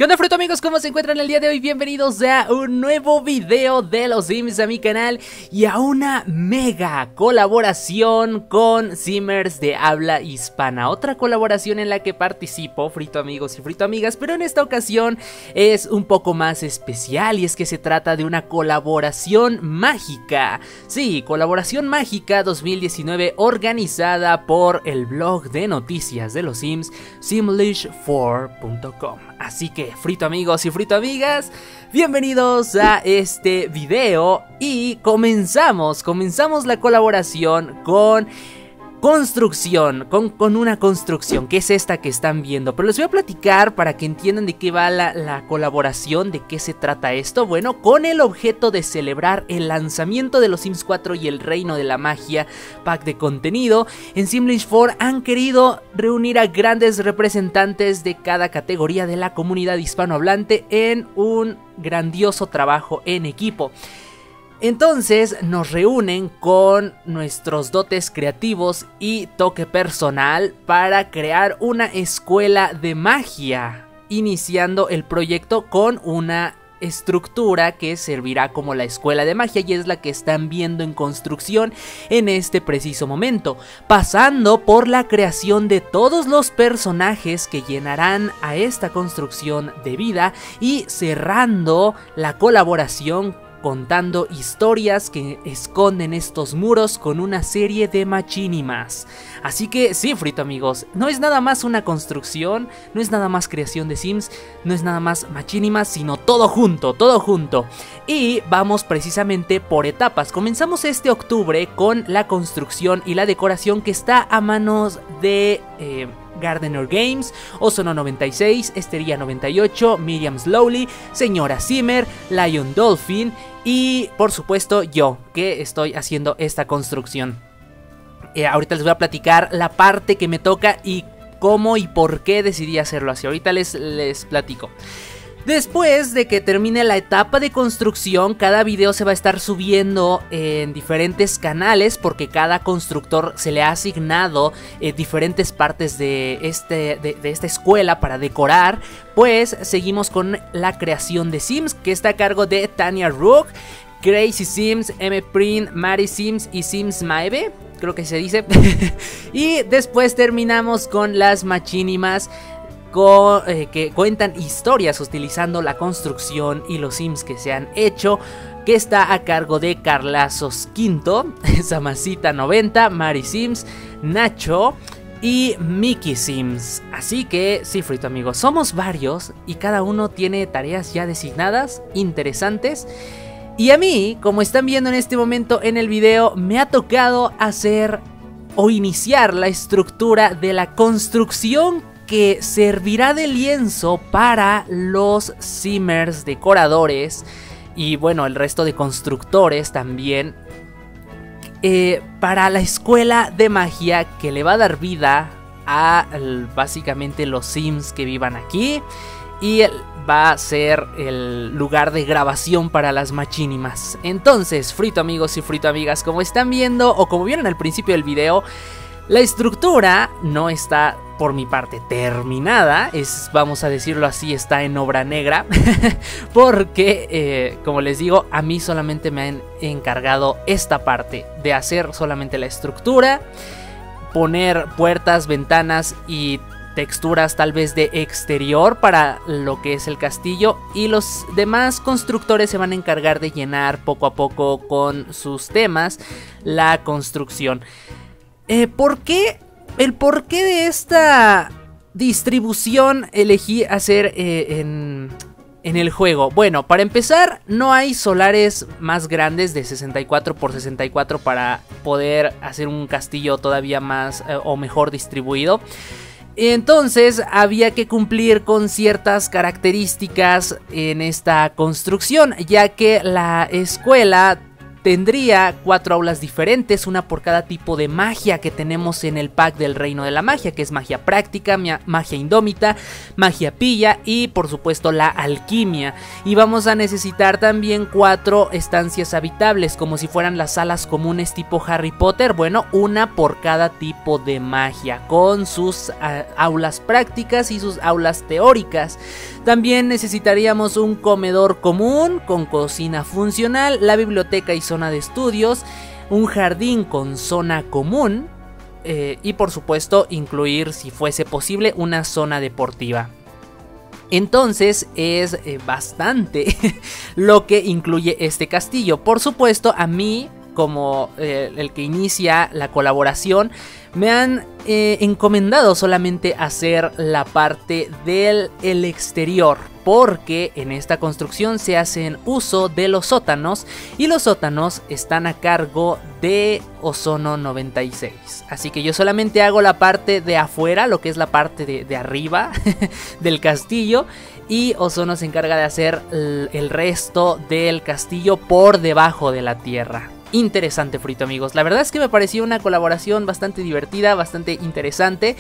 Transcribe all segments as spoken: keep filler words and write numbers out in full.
¿Qué onda, fruto amigos? ¿Cómo se encuentran el día de hoy? Bienvenidos a un nuevo video de los Sims a mi canal y a una mega colaboración con Simmers de habla hispana. Otra colaboración en la que participo, frito amigos y frito amigas, pero en esta ocasión es un poco más especial y es que se trata de una colaboración mágica. Sí, colaboración mágica dos mil diecinueve organizada por el blog de noticias de los Sims, simlish four punto com. Así que, frito amigos y frito amigas, bienvenidos a este video y comenzamos, comenzamos la colaboración con construcción, con, con una construcción, que es esta que están viendo. Pero les voy a platicar para que entiendan de qué va la, la colaboración, de qué se trata esto. Bueno, con el objeto de celebrar el lanzamiento de los Sims cuatro y el Reino de la Magia, pack de contenido, en simlish four han querido reunir a grandes representantes de cada categoría de la comunidad hispanohablante en un grandioso trabajo en equipo. Entonces nos reúnen con nuestros dotes creativos y toque personal para crear una escuela de magia, iniciando el proyecto con una estructura que servirá como la escuela de magia y es la que están viendo en construcción en este preciso momento, pasando por la creación de todos los personajes que llenarán a esta construcción de vida y cerrando la colaboración contando historias que esconden estos muros con una serie de machinimas. Así que sí, frito amigos, no es nada más una construcción, no es nada más creación de Sims, no es nada más machinimas, sino todo junto, todo junto. Y vamos precisamente por etapas. Comenzamos este octubre con la construcción y la decoración que está a manos de Eh, Gardener Games, Ozono noventa y seis, Estería noventa y ocho, Miriam Slowly, Señora Simmer, Lion Dolphin y por supuesto yo, que estoy haciendo esta construcción. Eh, ahorita les voy a platicar la parte que me toca y cómo y por qué decidí hacerlo así. Ahorita les, les platico. Después de que termine la etapa de construcción, cada video se va a estar subiendo en diferentes canales porque cada constructor se le ha asignado eh, diferentes partes de, este, de, de esta escuela para decorar. Pues seguimos con la creación de Sims, que está a cargo de Tania Rook, Crazy Sims, M-Print, Mari Sims y Sims Maeve, creo que se dice. Y después terminamos con las machinimas, Co eh, que cuentan historias utilizando la construcción y los Sims que se han hecho, que está a cargo de Carlazos Quinto, Samacita noventa, Mari Sims, Nacho y Mickey Sims. Así que sí, frito amigos, somos varios y cada uno tiene tareas ya designadas, interesantes. Y a mí, como están viendo en este momento en el video, me ha tocado hacer o iniciar la estructura de la construcción que servirá de lienzo para los Simmers decoradores y bueno, el resto de constructores también, eh, para la escuela de magia que le va a dar vida a básicamente los Sims que vivan aquí y va a ser el lugar de grabación para las machinimas. Entonces, frito amigos y frito amigas, como están viendo o como vieron al principio del video, la estructura no está por mi parte terminada, es, vamos a decirlo así, está en obra negra, porque eh, como les digo, a mí solamente me han encargado esta parte de hacer solamente la estructura, poner puertas, ventanas y texturas tal vez de exterior para lo que es el castillo, y los demás constructores se van a encargar de llenar poco a poco con sus temas la construcción. Eh, ¿Por qué? El porqué de esta distribución elegí hacer eh, en, en el juego. Bueno, para empezar, no hay solares más grandes de sesenta y cuatro por sesenta y cuatro para poder hacer un castillo todavía más eh, o mejor distribuido. Entonces había que cumplir con ciertas características en esta construcción, ya que la escuela tendría cuatro aulas diferentes, una por cada tipo de magia que tenemos en el pack del Reino de la Magia, que es magia práctica, magia indómita, magia pilla y por supuesto la alquimia. Y vamos a necesitar también cuatro estancias habitables, como si fueran las salas comunes tipo Harry Potter. Bueno, una por cada tipo de magia, con sus uh, aulas prácticas y sus aulas teóricas. También necesitaríamos un comedor común con cocina funcional, la biblioteca y zona de estudios, un jardín con zona común eh, y por supuesto incluir, si fuese posible, una zona deportiva. Entonces es eh, bastante lo que incluye este castillo. Por supuesto, a mí, como eh, el que inicia la colaboración, me han eh, encomendado solamente hacer la parte del el exterior, porque en esta construcción se hacen uso de los sótanos y los sótanos están a cargo de Ozono noventa y seis. Así que yo solamente hago la parte de afuera, lo que es la parte de, de arriba del castillo, y Ozono se encarga de hacer el, el resto del castillo por debajo de la tierra. Interesante, Frito, amigos. La verdad es que me pareció una colaboración bastante divertida, bastante interesante.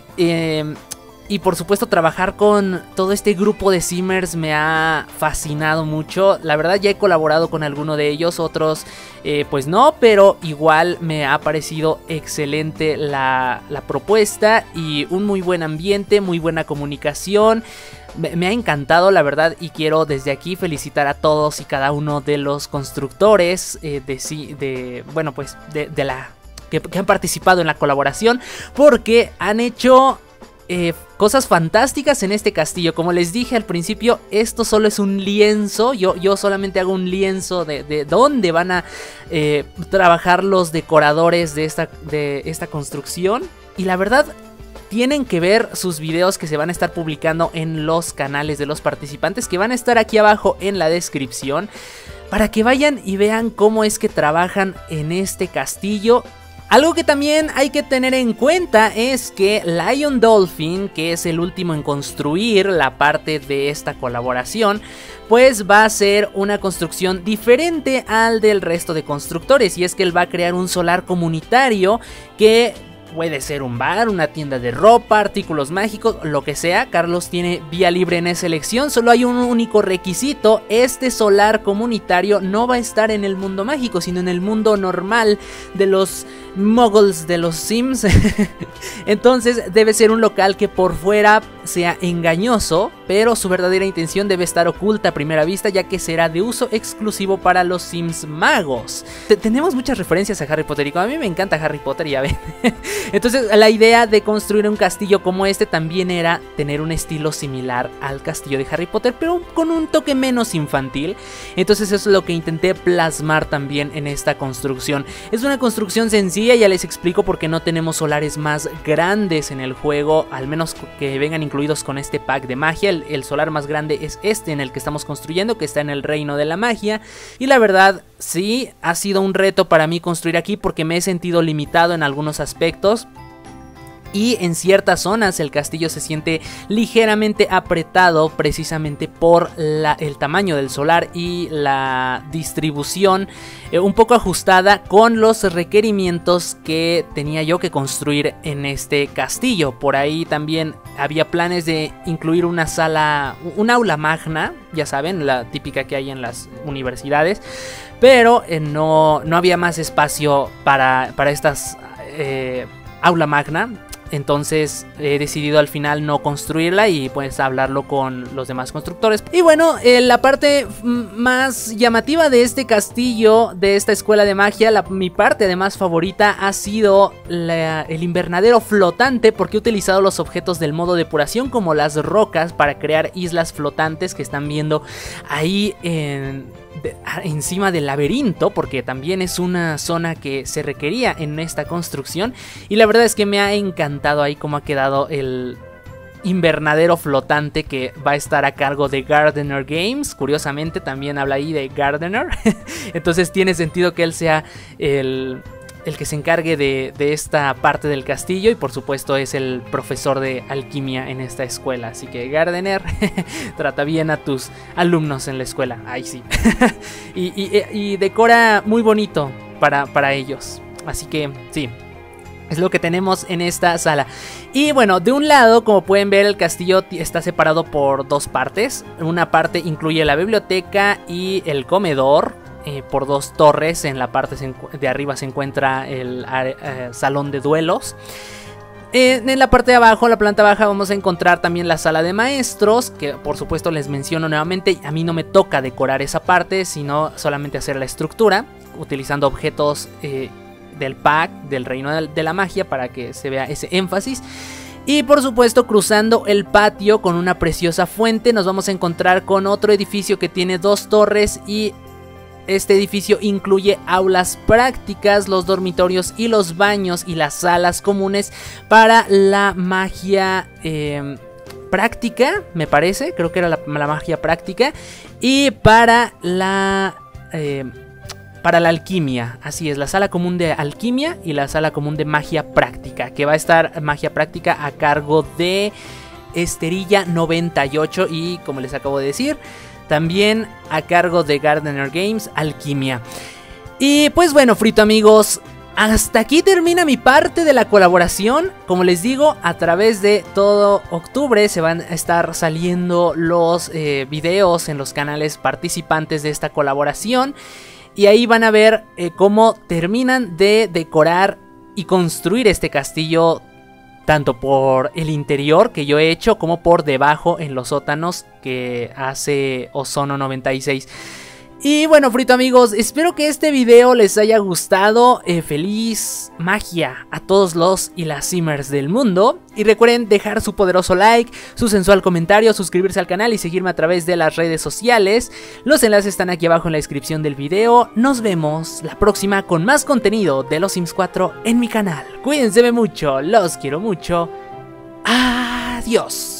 Eh, y por supuesto trabajar con todo este grupo de simmers me ha fascinado mucho. La verdad ya he colaborado con alguno de ellos, otros eh, pues no, pero igual me ha parecido excelente la, la propuesta y un muy buen ambiente, muy buena comunicación. Me, me ha encantado, la verdad, y quiero desde aquí felicitar a todos y cada uno de los constructores eh, de, de, bueno, pues de, de la que, que han participado en la colaboración, porque han hecho eh, cosas fantásticas en este castillo. Como les dije al principio, esto solo es un lienzo. Yo, yo solamente hago un lienzo de, de dónde van a eh, trabajar los decoradores de esta, de esta construcción. Y la verdad, tienen que ver sus videos que se van a estar publicando en los canales de los participantes, que van a estar aquí abajo en la descripción, para que vayan y vean cómo es que trabajan en este castillo. Algo que también hay que tener en cuenta es que Lion Dolphin, que es el último en construir la parte de esta colaboración, pues va a ser una construcción diferente al del resto de constructores, y es que él va a crear un solar comunitario que puede ser un bar, una tienda de ropa, artículos mágicos, lo que sea. Carlos tiene vía libre en esa elección. Solo hay un único requisito: este solar comunitario no va a estar en el mundo mágico, sino en el mundo normal de los muggles, de los Sims. Entonces debe ser un local que por fuera sea engañoso, pero su verdadera intención debe estar oculta a primera vista, ya que será de uso exclusivo para los Sims magos. T Tenemos muchas referencias a Harry Potter, y como a mí me encanta Harry Potter, ya ven. Entonces la idea de construir un castillo como este también era tener un estilo similar al castillo de Harry Potter, pero con un toque menos infantil. Entonces eso es lo que intenté plasmar también en esta construcción. Es una construcción sencilla, ya les explico, porque no tenemos solares más grandes en el juego, al menos que vengan incluidos con este pack de magia. El, el solar más grande es este en el que estamos construyendo, que está en el reino de la magia, y la verdad sí ha sido un reto para mí construir aquí, porque me he sentido limitado en algunos aspectos. Y en ciertas zonas el castillo se siente ligeramente apretado, precisamente por la, el tamaño del solar y la distribución eh, un poco ajustada con los requerimientos que tenía yo que construir en este castillo. Por ahí también había planes de incluir una sala, un aula magna, ya saben, la típica que hay en las universidades, pero eh, no, no había más espacio para, para estas eh, aula magna. Entonces he decidido al final no construirla y pues hablarlo con los demás constructores. Y bueno, eh, la parte más llamativa de este castillo, de esta escuela de magia, la, mi parte además favorita ha sido la, el invernadero flotante, porque he utilizado los objetos del modo depuración como las rocas para crear islas flotantes que están viendo ahí en... De, encima del laberinto, porque también es una zona que se requería en esta construcción. Y la verdad es que me ha encantado ahí cómo ha quedado el invernadero flotante, que va a estar a cargo de Gardener Games. Curiosamente también habla ahí de Gardener. Entonces tiene sentido que él sea el... el que se encargue de, de esta parte del castillo, y por supuesto es el profesor de alquimia en esta escuela. Así que Gardener, trata bien a tus alumnos en la escuela. Ay, sí. y, y, y decora muy bonito para, para ellos. Así que sí, es lo que tenemos en esta sala. Y bueno, de un lado, como pueden ver, el castillo está separado por dos partes. Una parte incluye la biblioteca y el comedor, Eh, por dos torres. En la parte de arriba se encuentra el eh, salón de duelos. En, en la parte de abajo, en la planta baja, vamos a encontrar también la sala de maestros, que por supuesto les menciono nuevamente, a mí no me toca decorar esa parte, sino solamente hacer la estructura, utilizando objetos eh, del pack, del reino de, de la magia, para que se vea ese énfasis. Y por supuesto, cruzando el patio con una preciosa fuente, nos vamos a encontrar con otro edificio que tiene dos torres y este edificio incluye aulas prácticas, los dormitorios y los baños y las salas comunes para la magia eh, práctica, me parece, creo que era la, la magia práctica, y para la... Eh, Para la alquimia, así es, la sala común de alquimia y la sala común de magia práctica, que va a estar magia práctica a cargo de Esterilla noventa y ocho y, como les acabo de decir, también a cargo de Gardener Games, alquimia. Y pues bueno, frito amigos, hasta aquí termina mi parte de la colaboración. Como les digo, a través de todo octubre se van a estar saliendo los eh, videos en los canales participantes de esta colaboración. Y ahí van a ver eh, cómo terminan de decorar y construir este castillo, tanto por el interior que yo he hecho como por debajo en los sótanos que hace Ozono noventa y seis. Y bueno, frito amigos, espero que este video les haya gustado. eh, Feliz magia a todos los y las simmers del mundo. Y recuerden dejar su poderoso like, su sensual comentario, suscribirse al canal y seguirme a través de las redes sociales. Los enlaces están aquí abajo en la descripción del video. Nos vemos la próxima con más contenido de los Sims cuatro en mi canal. Cuídense mucho, los quiero mucho. Adiós.